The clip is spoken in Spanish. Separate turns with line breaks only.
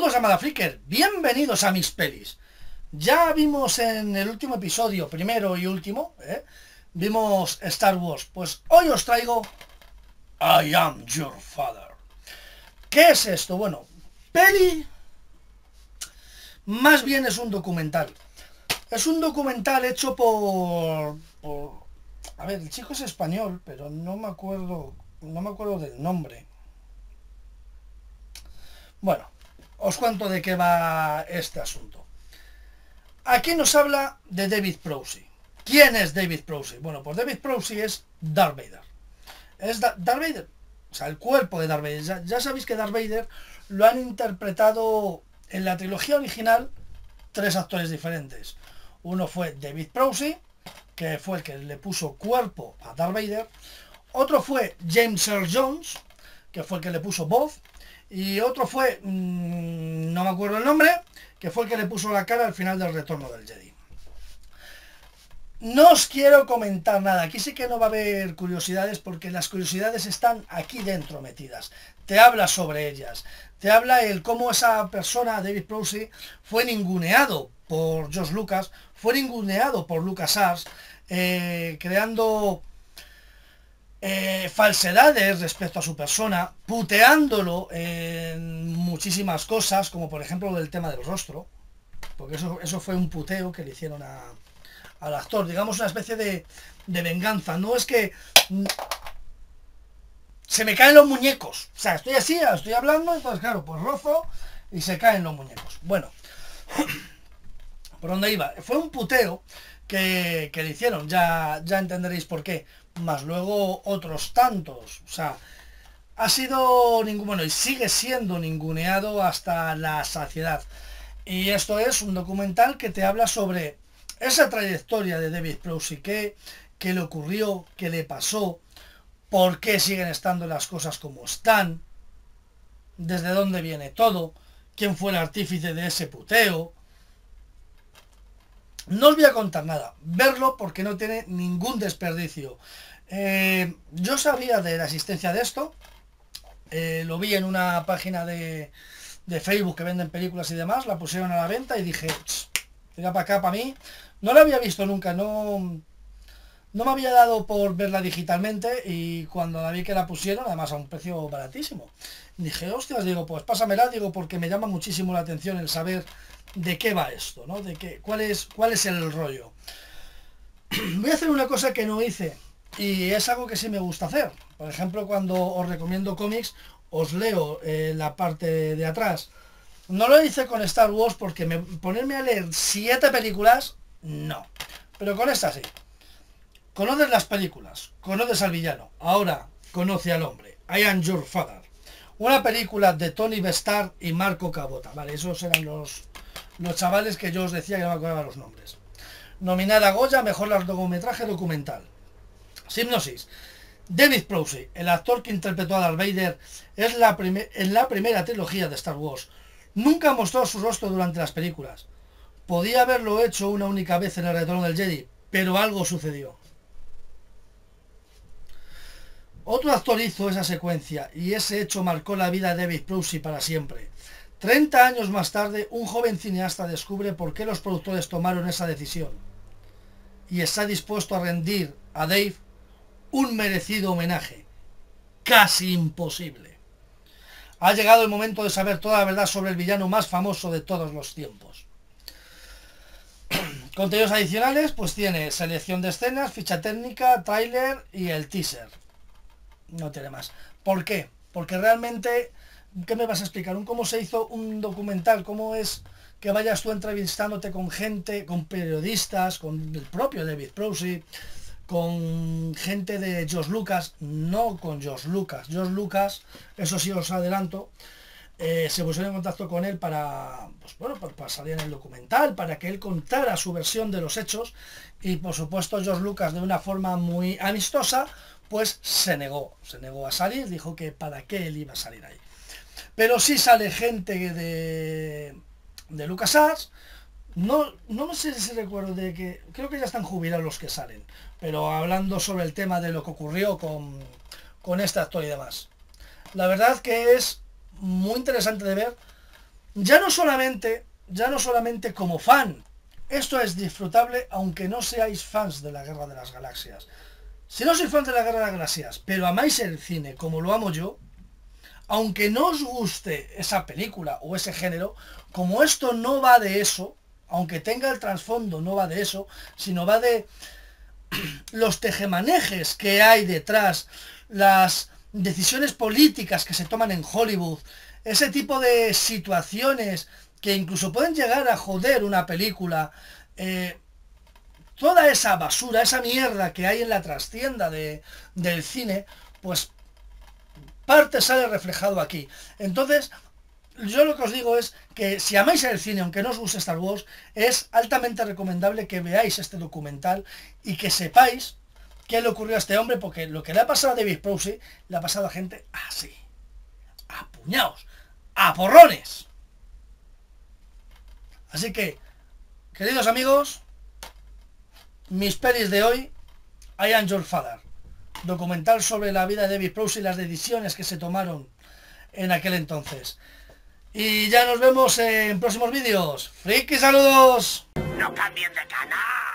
Amigos de Madaflicker, bienvenidos a mis pelis. Ya vimos en el último episodio, primero y último, vimos Star Wars. Pues hoy os traigo I Am Your Father. ¿Qué es esto? Bueno, peli más bien es un documental. Es un documental hecho por... A ver, el chico es español, pero no me acuerdo del nombre. Bueno, os cuento de qué va este asunto. Aquí nos habla de David Prowse. ¿Quién es David Prowse? Bueno, pues David Prowse es Darth Vader. Es Darth Vader, o sea, el cuerpo de Darth Vader. Ya sabéis que Darth Vader lo han interpretado en la trilogía original tres actores diferentes. Uno fue David Prowse, que fue el que le puso cuerpo a Darth Vader. Otro fue James Earl Jones, que fue el que le puso voz. Y otro fue, no me acuerdo el nombre, que fue el que le puso la cara al final del Retorno del Jedi. No os quiero comentar nada, aquí sí que no va a haber curiosidades porque las curiosidades están aquí dentro metidas. Te habla sobre ellas, te habla el cómo esa persona, David Prowse, fue ninguneado por George Lucas, fue ninguneado por LucasArts, creando falsedades respecto a su persona, puteándolo en muchísimas cosas, como por ejemplo el tema del rostro, porque eso fue un puteo que le hicieron al actor, digamos una especie de venganza. No es que se me caen los muñecos, o sea, estoy así, estoy hablando, entonces claro, pues rozo y se caen los muñecos. Bueno, ¿por dónde iba? Fue un puteo que le hicieron, ya entenderéis por qué, más luego otros tantos. O sea, ha sido bueno, y sigue siendo ninguneado hasta la saciedad. Y esto es un documental que te habla sobre esa trayectoria de David Prowse, qué le ocurrió, qué le pasó, por qué siguen estando las cosas como están, desde dónde viene todo, quién fue el artífice de ese puteo. No os voy a contar nada, verlo porque no tiene ningún desperdicio. Yo sabía de la existencia de esto, lo vi en una página de Facebook que venden películas y demás, la pusieron a la venta y dije, tira para acá, para mí. No la había visto nunca, no me había dado por verla digitalmente y cuando la vi que la pusieron, además a un precio baratísimo, dije, hostias, digo, pues pásamela, digo, porque me llama muchísimo la atención el saber de qué va esto, ¿no? ¿Cuál es el rollo? Voy a hacer una cosa que no hice y es algo que sí me gusta hacer. Por ejemplo, cuando os recomiendo cómics, os leo la parte de atrás. No lo hice con Star Wars porque ponerme a leer 7 películas, no. Pero con esta sí. Conoces las películas, conoces al villano, ahora conoce al hombre. I Am Your Father. Una película de Tony Bestard y Marco Cabota. Vale, esos eran los chavales que yo os decía que no me acordaba los nombres. Nominada a Goya, mejor largometraje documental. Sinopsis. David Prowse, el actor que interpretó a Darth Vader en la primera trilogía de Star Wars, nunca mostró su rostro durante las películas. Podía haberlo hecho una única vez en el Retorno del Jedi, pero algo sucedió. Otro actor hizo esa secuencia y ese hecho marcó la vida de David Prowse para siempre. 30 años más tarde, un joven cineasta descubre por qué los productores tomaron esa decisión y está dispuesto a rendir a Dave un merecido homenaje, casi imposible. Ha llegado el momento de saber toda la verdad sobre el villano más famoso de todos los tiempos. Contenidos adicionales, pues tiene selección de escenas, ficha técnica, tráiler y el teaser. No tiene más. ¿Por qué? Porque realmente, ¿qué me vas a explicar? ¿Cómo se hizo un documental? ¿Cómo es que vayas tú entrevistándote con gente, con periodistas, con el propio David Prowse, con gente de George Lucas? No con George Lucas. George Lucas, eso sí os adelanto, se pusieron en contacto con él para, pues bueno, para salir en el documental, para que él contara su versión de los hechos y por supuesto George Lucas, de una forma muy amistosa, pues se negó a salir, dijo que para qué él iba a salir ahí. Pero sí sale gente de LucasArts. No sé si recuerdo de que... Creo que ya están jubilados los que salen. Pero hablando sobre el tema de lo que ocurrió con este actor y demás. La verdad que es muy interesante de ver ya no solamente como fan, esto es disfrutable aunque no seáis fans de la Guerra de las Galaxias. Si no sois fans de la Guerra de las Galaxias, pero amáis el cine como lo amo yo, aunque no os guste esa película o ese género, como esto no va de eso, aunque tenga el trasfondo, no va de eso, sino va de los tejemanejes que hay detrás, las decisiones políticas que se toman en Hollywood, ese tipo de situaciones que incluso pueden llegar a joder una película, toda esa basura, esa mierda que hay en la trastienda del cine, pues parte sale reflejado aquí. Entonces, yo lo que os digo es que si amáis el cine, aunque no os guste Star Wars, es altamente recomendable que veáis este documental y que sepáis qué le ocurrió a este hombre, porque lo que le ha pasado a David Prowse le ha pasado a gente así, a puñados, a porrones. Así que, queridos amigos, mis pelis de hoy, I Am Your Father, documental sobre la vida de David Prowse y las decisiones que se tomaron en aquel entonces. Y ya nos vemos en próximos vídeos. ¡Friki, saludos!
¡No cambien de canal!